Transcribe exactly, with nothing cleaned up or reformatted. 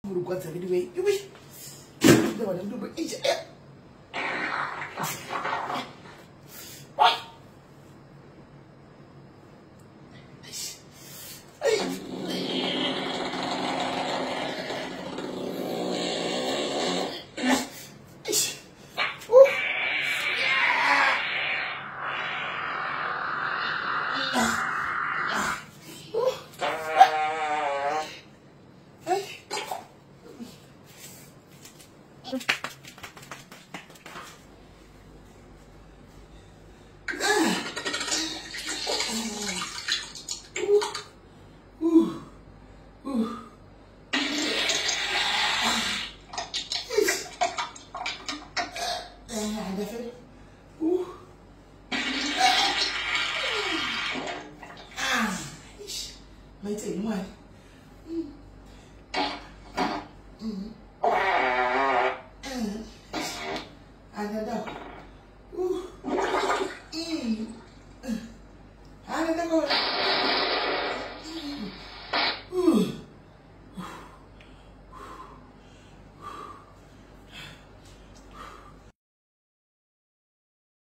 What's a video? You wish the one to do each. What? Mấy chị ngoài anh ở đâu? Anh ở đâu rồi?